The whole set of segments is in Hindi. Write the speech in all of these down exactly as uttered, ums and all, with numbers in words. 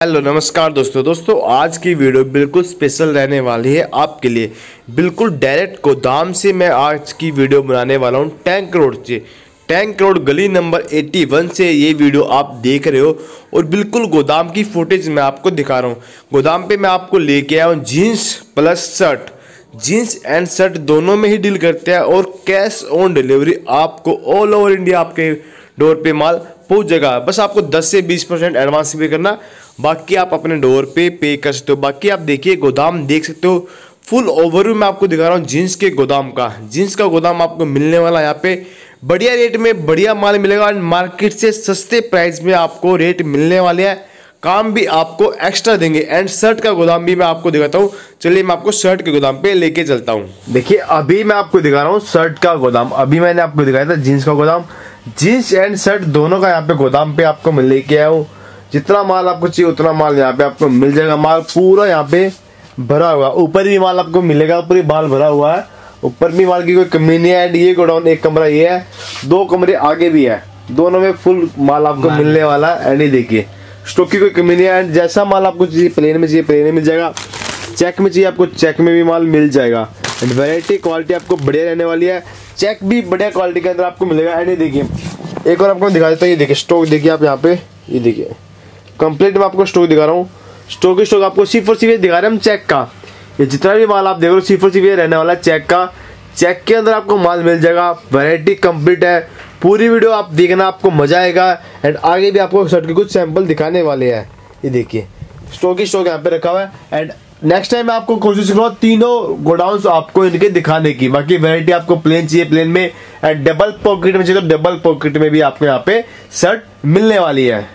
हेलो नमस्कार दोस्तों दोस्तों आज की वीडियो बिल्कुल स्पेशल रहने वाली है आपके लिए। बिल्कुल डायरेक्ट गोदाम से मैं आज की वीडियो बनाने वाला हूं। टैंक रोड से टैंक रोड गली नंबर इक्यासी से ये वीडियो आप देख रहे हो और बिल्कुल गोदाम की फुटेज मैं आपको दिखा रहा हूं। गोदाम पे मैं आपको लेके आया हूँ jeans plus shirt. Jeans and shirt दोनों में ही डील करते हैं और कैश ऑन डिलीवरी आपको ऑल ओवर इंडिया आपके डोर पे माल पहुंच जाएगा। बस आपको दस से बीस परसेंट एडवांस पे करना, बाकी आप अपने डोर पे पे कर सकते हो। बाकी आप देखिए गोदाम देख सकते हो। फुल ओवरव्यू मैं आपको दिखा रहा हूँ जीन्स के गोदाम का। जीन्स का गोदाम आपको मिलने वाला यहाँ पे बढ़िया रेट में बढ़िया माल मिलेगा। मार्केट से सस्ते प्राइस में आपको रेट मिलने वाले हैं। काम भी आपको एक्स्ट्रा देंगे। एंड शर्ट का गोदाम भी मैं आपको दिखाता हूँ। चलिए मैं आपको शर्ट के गोदाम पे लेके चलता हूँ। देखिए अभी मैं आपको दिखा रहा हूँ शर्ट का गोदाम। अभी मैंने आपको दिखाया था जीन्स का गोदाम। जीन्स एंड शर्ट दोनों का यहाँ पे गोदाम पे आपको मैं लेके आया हूँ। जितना माल आपको चाहिए उतना माल यहाँ पे आपको मिल जाएगा। माल पूरा यहाँ पे भरा हुआ, ऊपर भी माल आपको मिलेगा, ऊपर ही माल भरा हुआ है। ऊपर भी माल की कोई कमी नहीं है। ये गोडाउन एक कमरा ये है, दो कमरे आगे भी है, दोनों में फुल माल आपको मिलने वाला है। एंड ये देखिए स्टॉक की कोई कमी नहीं है। एंड जैसा माल आपको चाहिए प्लेन में चाहिए प्लेन में मिल जाएगा, चेक में चाहिए आपको चेक में भी माल मिल जाएगा। एंड वैरायटी क्वालिटी आपको बढ़िया रहने वाली है। चेक भी बढ़िया क्वालिटी के अंदर आपको मिलेगा। एंड ये देखिए एक और आपको दिखा देता हूँ। ये देखिए स्टॉक देखिए आप यहाँ पे, ये देखिए कंप्लीट में आपको स्टॉक दिखा रहा हूँ। स्टॉक ही स्टॉक आपको सिर्फ और सिर्फ दिखा रहे हैं हम चेक का। ये जितना भी माल आप देख रहे हो सिर्फ और सिर्फ ये रहने वाला है चेक का। चेक के अंदर आपको माल मिल जाएगा। वैरायटी कंप्लीट है। पूरी वीडियो आप देखना, आपको मजा आएगा। एंड आगे भी आपको शर्ट के कुछ सैंपल दिखाने वाले हैं। ये देखिए स्टॉक ही स्टॉक यहाँ पे रखा हुआ है। एंड नेक्स्ट टाइम मैं आपको कोशिश करूँगा तीनों गोडाउन आपको इनके दिखाने की। बाकी वैरायटी आपको प्लेन चाहिए प्लेन में, एंड डबल पॉकेट में चाहिए तो डबल पॉकेट में भी आपको यहाँ पे शर्ट मिलने वाली है।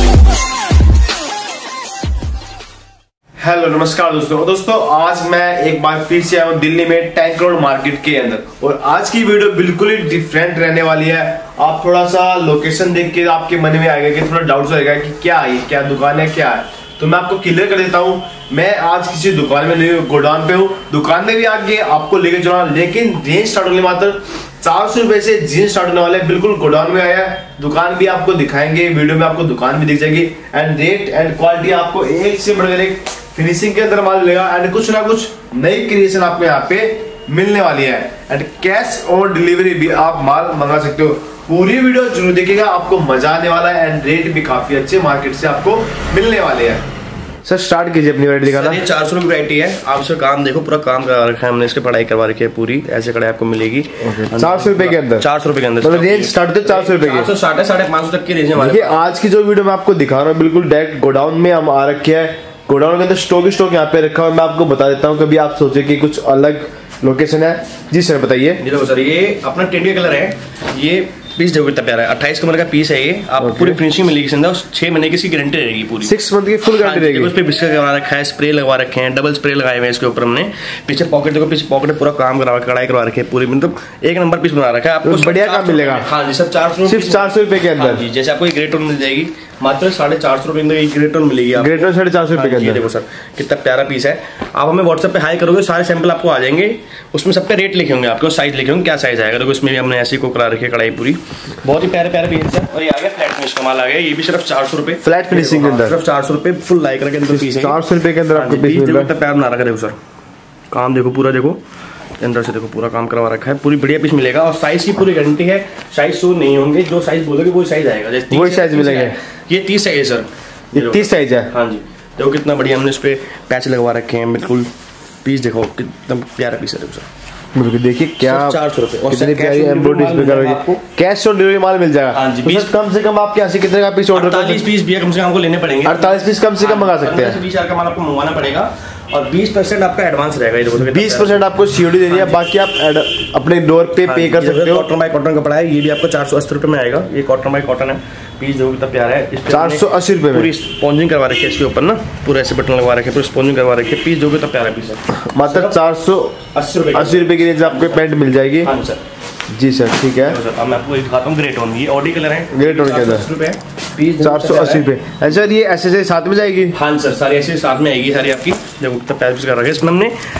हेलो नमस्कार दोस्तों दोस्तों आज मैं एक बार फिर से आया हूँ दिल्ली में टैंक रोड मार्केट के अंदर। और आज की वीडियो बिल्कुल ही डिफरेंट रहने वाली है। आप थोड़ा सा लोकेशन देख के आपके मन में आएगा कि थोड़ा डाउट आएगा कि क्या है, क्या दुकान है, क्या है। तो मैं आपको क्लियर कर देता हूँ। मैं आज किसी दुकान में नहीं हूँ, गोडाउन पे हूँ। दुकान में भी आके आपको लेके चला, लेकिन रेंज स्टार्ट होने मात्र चार सौ रुपए से जीन्स स्टार्ट होने वाले। बिल्कुल गोडाउन में आया है। दुकान भी आपको दिखाएंगे, वीडियो में आपको दुकान भी दिख जाएगी। एंड रेट एंड क्वालिटी आपको एक से बढ़कर एक फिनिशिंग के अंदर माल मिलेगा। एंड कुछ ना कुछ नई क्रिएशन आपको यहाँ पे मिलने वाली है। एंड कैश ऑन डिलीवरी भी आप माल मंगा सकते हो। पूरी वीडियो जरूर देखिएगा, आपको मजा आने वाला है। एंड रेट भी काफी अच्छे मार्केट से आपको मिलने वाले हैं। सर स्टार्ट कीजिए अपनी वैरायटी दिखाना। ये चार सौ रुपए वैरायटी है। आप इसका काम देखो, पूरा काम करा रखा है हमने, इसकी पढ़ाई करवा रखी है पूरी। ऐसे कढ़ाई आपको मिलेगी चार सौ रुपए के अंदर। चार सौ रुपए के अंदर मतलब रेंज स्टार्ट होते चार सौ रुपए की, साढ़े साढ़े पाँच सौ तक की रेंज है हमारे। आज की जो वीडियो मैं आपको दिखा रहा हूँ बिल्कुल डायरेक्ट गोडाउन में हम आ रखे हैं। गोडाउन के अंदर स्टॉक स्टॉक यहाँ पे रखा हुआ है। मैं आपको बता देता हूँ, कभी आप सोचे कि कुछ अलग लोकेशन है। जी सर बताइए। जी देखो सर, ये अपना टेंडिया कलर है। ये पीस देखो कितना प्यारा है। अट्ठाईस कमर का पीस है ये। आपको okay. पूरी फिनिशिंग मिलेगी इसके अंदर। छह महीने की इसकी गारंटी रहेगी पूरी। सिक्स मंथ की फुल गारंटी रहेगी। उस पे बिस्किट लगा रखा है, स्प्रे लगवा रखे हैं, डबल स्प्रे लगाए हुए हैं इसके ऊपर हमने। पीछे पॉकेट देखो, पीछे पॉकेट पूरा काम करा कढ़ाई करवा रखी है पूरी। मतलब एक नंबर पीस बना रखा है। आपको बढ़िया काम मिलेगा। हाँ जी, सब चार सौ सिर्फ चार सौ रुपए के अंदर। जी जैसे आपको एक ग्रेट मिल जाएगी मात्र साढ़े चार सौ रुपए अंदर एक ग्रेट मिलेगी। ग्रेट साढ़े चार सौ रुपए के अंदर। देखो सर कितना प्यारा पीस है। आप हमें व्हाट्सएप पे हाई करोगे, सारे सैंपल आपको आ जाएंगे। उसमें सबका रेट लिखे होंगे, आपको साइज लिखे होंगे क्या साइज आएगा। देखो इसमें भी हमने ऐसी को करा रखी है कढ़ाई पूरी। बहुत ही प्यारे प्यारे पीस है। और ये आ गया फ्लैट फिनिश का माल आ गया। ये भी सिर्फ चार सौ रुपए फ्लैट फिनिशिंग के अंदर, सिर्फ चार सौ रुपए फुल लाइक के अंदर पीस है। चार सौ रुपए के अंदर आपको पीस मिल रहा है। प्यार बना रखा है। देखो सर काम देखो पूरा, देखो अंदर से देखो पूरा काम करवा रखा है। पूरी बढ़िया पीस मिलेगा। और साइज की पूरी गारंटी है। साइज शो नहीं होंगे, जो साइज बोलोगे वही साइज आएगा। वही साइज मिलेंगे। ये तीस साइज है सर, ये तीस साइज है। हाँ जी देखो कितना बढ़िया हमने इस पे पैच लगवा रखे हैं। बिल्कुल पीस देखो कितना प्यारा पीस है। देखो सर देखिए क्या चार सौ रुपए कितनी प्यारी एम्ब्रॉयडरी कर रही है। कैश ऑन डिलीवरी माल मिल जाएगा। हाँ जी, बीस कम से कम आपके यहाँ से कितने का पीस ऑर्डर कर अड़तालीस पीस भी कम से कम आपको लेने पड़ेंगे। अड़तालीस पीस कम से कम मंगा सकते हैं। बीस हजार का माल आपको मंगवाना पड़ेगा। और बीस परसेंट आपका एडवांस रहेगा। बीस परसेंट आपको सीओडी देनी है। बाकी आप अपने डोर पे पे कर सकते हो। कॉटन बाय कॉटन कपड़ा है। ये भी आपको चार सौ अस्सी रुपए में आएगा। ये कॉटन बाय कॉटन है। पीस जो कितना प्यारा है। चार सौ अस्सी रुपए में पूरी स्पॉन्जिंग करवा रखी है इसके ऊपर ना, पूरा ऐसे बटन लगवा रखे, पूरी स्पॉन्जिंग करवा रखी है। पीस जो कितना प्यारा पीस है। मतलब चार सौ अस्सी रुपए अस्सी रुपए की रेंज आपको पैंट मिल जाएगी। हाँ सर जी सर ठीक है। अब मैं आपको दिखाता हूँ। ग्रे टोन, ये ऑडी कलर है। ग्रे टोन के अंदर पीस चार सौ अस्सी रुपए। सर ये ऐसे साथ में जाएगी। हाँ सर सारी ऐसे साथ में आएगी सारी आपकी। देखो कितना प्यारा पीस कर रखा है इसमें हमने।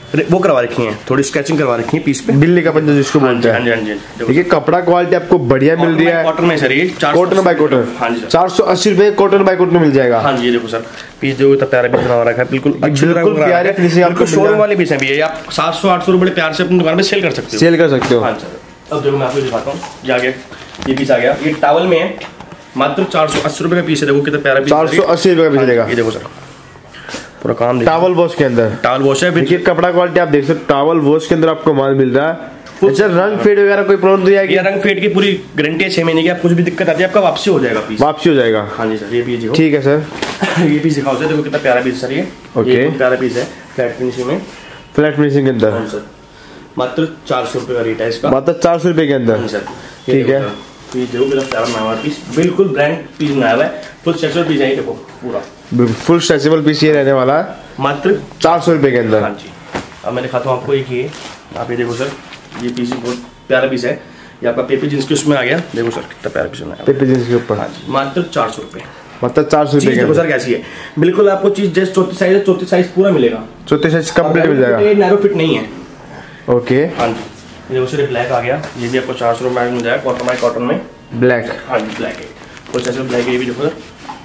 वो करवा रखी है, थोड़ी स्केचिंग करवा रखी है पीस पे, बिल्ली का पंजा जिसको बोलते हैं। हाँ जी हाँ जी। देखिए कपड़ा क्वालिटी आपको बढ़िया मिल रही है, कॉटन में सर, ये कॉटन बाय कॉटन। हाँ जी, चार सौ अस्सी रुपए कॉटन बाय कॉटन मिल जाएगा। हाँ जी, ये देखो सर पीस जो इतना प्यारा पीस बना रखा है, बिल्कुल बिल्कुल प्यारे फिनिशिंग आपको शोरूम वाले पीस है भैया, आप सात सौ आठ सौ रुपए प्यार से अपनी दुकान में सेल कर सकते हो, सेल कर सकते हो। हाँ सर। अब देखो मैं आपको दिखाता हूँ, ये आ गया, ये पीस आ गया, ये टॉवल में है, मात्र चार सौ अस्सी रुपए का पीस है। देखो कितना प्यारा पीस, चार सौ अस्सी रुपए का पीस देगा। ये देखो सर पूरा काम, टॉवल वॉश के अंदर, टॉवल वॉश है। देखिए कपड़ा क्वालिटी आप देख सकते हो, टॉवल वॉश के अंदर आपको माल मिल रहा है। अच्छा रंग फेड वगैरह कोई प्रॉब्लम नहीं आएगी? ये रंग फेड की पूरी गारंटी है, छह महीने की। आप कुछ भी दिक्कत आती है आपका वापसी हो जाएगा पीस, वापसी हो जाएगा। हाँ जी सर, ये पीस देखो। ठीक है सर, ये पीस दिखाओ सर, देखो कितना प्यारा पीस सर, ये ओके प्यारा पीस है, फ्लैट फिनिशिंग में, फ्लैट फिनिशिंग के अंदर सर। मात्र चार सौ रुपए का रेट है इसका, मात्र चार सौ रुपए के अंदर। सर ठीक है, पीस देखो कितना प्यारा बनाया हुआ पीस, बिल्कुल ब्रांड पीस बनाया हुआ है, फुल स्ट्रक्चर पीस है, देखो पूरा फुल स्ट्रेचेबल पीस ये रहने वाला है, मात्र चार सौ रुपए के अंदर। हाँ जी। अब मैं दिखाता हूँ आपको एक ये, आप ये देखो सर, ये पीस बहुत प्यारा पीस है, ये आपका पेपर जींस के उसमें आ गया, देखो सर कितना प्यारा पीस बनाया, पेपर जींस के ऊपर। हाँ जी, मात्र चार सौ रुपए, मतलब चार सौ रुपए देखो सर कैसी है, बिल्कुल आपको चीज जैसे चौथी साइज है, चौथी साइज पूरा मिलेगा, चौथी साइज कंप्लीट मिल जाएगा। ये नैरो फिट नहीं है। ओके, हाँ जी, ये देखो सर ब्लैक आ गया, ये भी आपको चार सौ रुपए में मिल जाएगा, कॉटन बाय कॉटन में ब्लैक। हाँ जी ब्लैक है, फुल स्ट्रक्चर ब्लैक है, ये भी देखो सर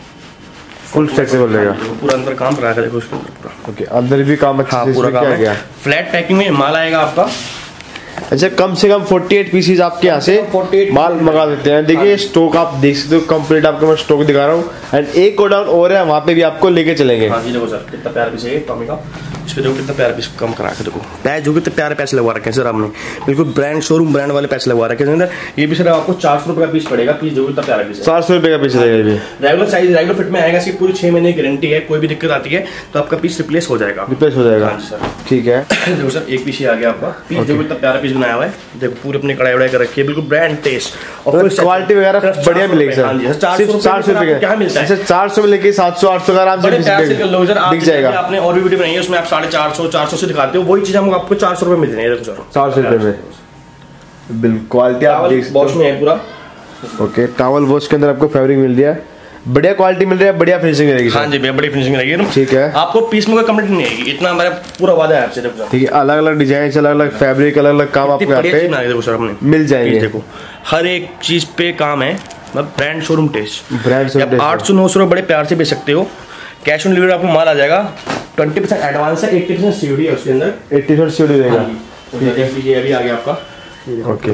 फुल स्ट्रेचेबल रहेगा, पूरा अंदर काम करा देखो उसके अंदर पूरा। ओके, अंदर भी काम अच्छा हाँ, पूरा काम है, फ्लैट पैकिंग में माल आएगा आपका। अच्छा कम से कम अड़तालीस पीसीज आपके यहाँ से माल मंगा देते हैं। देखिए स्टॉक आप देख सकते हो, कंप्लीट आपको मैं स्टॉक दिखा रहा हूँ, एंड एक गोडाउन और है, वहाँ पे भी आपको लेके चलेंगे। हाँ जी देखो सर कितना प्यारा पीस है टॉमी का, इस पे देखो कितना प्यारा पीस कम करा के देखो, पैच जो कितने प्यारे पैसे लगवा रखे हैं सर हमने, बिल्कुल ब्रांड शोरूम ब्रांड वाले पैसे लगवा रखे हैं अंदर। ये भी सर आपको चार सौ रुपए का पीस पड़ेगा, पीस जो कितना प्यारा पीस है, चार सौ रुपए का पीस रहेगा। रेगुलर साइज रेगुलर फिट में आएगा, इसकी पूरी छह महीने की गारंटी है, कोई भी दिक्कत आती है तो आपका पीस रिप्लेस हो जाएगा, रिप्लेस हो जाएगा। हाँ जी सर, ठीक है। देखो सर एक पीस आ गया आपका पीस, देखो कितना प्यारा पीस बनाया हुआ है, देखो पूरे अपने कढ़ाई वढ़ाई कर रखी है, बिल्कुल ब्रांड टेस्ट और क्वालिटी वगैरह बढ़िया मिलेगी सर। हाँ जी, चार सौ रुपए क्या मिलता है, चार सौ में लेके सात सौ आठ सौ का आराम से दिख जाएगा। आपने और भी वीडियो बनाई है, उसमें आप साढ़े चार सौ चार सौ से दिखाते हो, वही चीज हम आपको चार सौ रुपए मिल रही है, देखो सर चार सौ रुपए में बिल्कुल क्वालिटी आप देख सकते हो। वॉश में है पूरा, ओके, टॉवल वॉश के अंदर आपको फैब्रिक मिल रहा है, बढ़िया क्वालिटी मिल रही है, बढ़िया फिनिशिंग रहेगी। हाँ जी भैया बड़ी फिनिशिंग रहेगी ना, ठीक है। आपको पीस में कोई कमेंट नहीं आएगी, इतना हमारा पूरा वादा है आपसे। देखो ठीक है, अलग अलग डिजाइन, अलग अलग फैब्रिक, अलग अलग काम आपको यहाँ पे देखो सर हमने मिल जाएंगे। देखो हर एक चीज पे काम है, मतलब brand showroom test, brand showroom आठ सौ नौ सौ बड़े प्यार से बेच सकते हो, कैश ऑन डिलीवरी आपको माल आ जाएगा, ट्वेंटी परसेंट एडवांस है, एट्टी परसेंट सीओडी है उसके अंदर, एट्टी परसेंट सीओडी रहेगा। ये अभी आ गया आपका, ओके,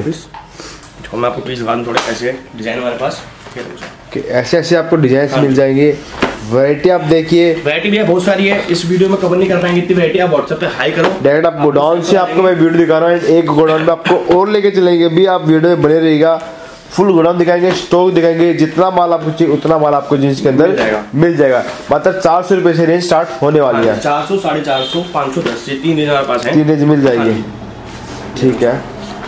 मैं आपको प्लीज दिखा दूं थोड़े ऐसे डिजाइन हमारे पास, कि ऐसे ऐसे आपको डिजाइन मिल जाएंगे। वैरायटी आप देखिए, वैरायटी भी है बहुत सारी है, इस वीडियो में कवर नहीं कर पाएंगे इतनी वैरायटी, आप व्हाट्सएप पे हाई करो, डायरेक्ट आप गोडाउन से आपको मैं वीडियो दिखा रहा हूँ, एक गोडाउन में आपको और लेके चलेंगे भी, आप वीडियो में बने रहिएगा, फुल गोडाउन दिखाएंगे, स्टॉक दिखाएंगे, जितना माल आपको चाहिए उतना माल आपको जींस के अंदर मिल जाएगा। मतलब चार सौ रुपए से रेंज स्टार्ट होने वाली है, चार सौ साढ़े चार सौ पाँच सौ दस से तीन रेंज हमारे पास है, तीन रेंज मिल जाएगी। ठीक है,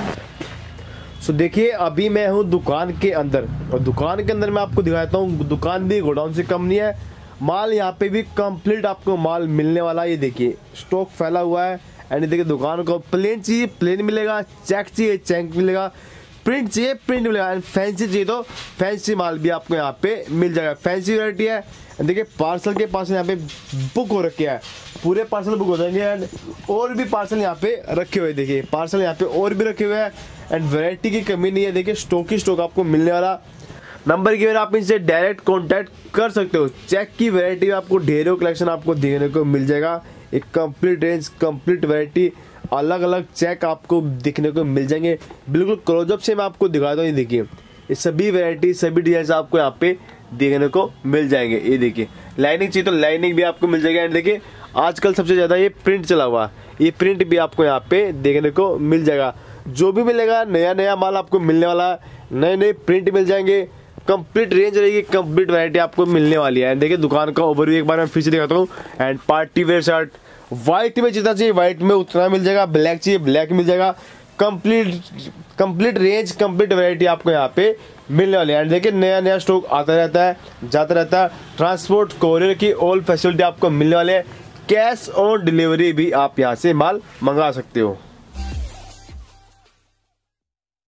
सो देखिए अभी मैं हूँ दुकान के अंदर, और दुकान के अंदर मैं आपको दिखाता हूँ, दुकान भी गोडाउन से कम नहीं है, माल यहाँ पे भी कंप्लीट आपको माल मिलने वाला है। ये देखिए स्टॉक फैला हुआ है, एंड देखिए दुकान को प्लेन चाहिए प्लेन मिलेगा, चेक चाहिए चेक मिलेगा, प्रिंट चाहिए प्रिंट मिलेगा, एंड फैंसी चाहिए तो फैंसी माल भी आपको यहाँ पे मिल जाएगा, फैंसी वैरायटी है। देखिए पार्सल के पास यहाँ पे बुक हो रखे हैं, पूरे पार्सल बुक हो जाएंगे, एंड और भी पार्सल यहाँ पे रखे हुए, देखिए पार्सल यहाँ पे और भी रखे हुए हैं, एंड वैरायटी की कमी नहीं है। देखिए स्टॉक ही स्टॉक आपको मिलने वाला, नंबर की वजह आप इनसे डायरेक्ट कांटेक्ट कर सकते हो। चेक की वैरायटी में आपको ढेरों कलेक्शन आपको देखने को मिल जाएगा, एक कंप्लीट रेंज कंप्लीट वैरायटी, अलग अलग चेक आपको दिखने को मिल जाएंगे। बिल्कुल क्लोजअप से मैं आपको दिखाता हूँ, ये देखिए ये सभी वैरायटी सभी डिजाइन आपको यहाँ पे देखने को मिल जाएंगे। ये देखिए लाइनिंग चाहिए तो लाइनिंग भी आपको मिल जाएगा, एंड देखिए आजकल सबसे ज्यादा ये प्रिंट चला हुआ, ये प्रिंट भी आपको यहाँ पे देखने को मिल जाएगा। जो भी मिलेगा नया नया माल आपको मिलने वाला है, नए नए प्रिंट मिल जाएंगे, कंप्लीट रेंज रहेगी, कंप्लीट वैरायटी आपको मिलने वाली है। देखिए दुकान का ओवरव्यू एक बार मैं फिर से दिखाता हूँ, and party wear shirt white में जितना चाहिए व्हाइट में उतना मिल जाएगा, ब्लैक चाहिए ब्लैक मिल जाएगा, complete complete range complete variety आपको यहाँ पे मिलने वाली है। देखिए नया नया स्टॉक आता रहता है जाता रहता है, ट्रांसपोर्ट कोरियर की ऑल फैसिलिटी आपको मिलने वाले है, कैश ऑन डिलीवरी भी आप यहाँ से माल मंगा सकते हो।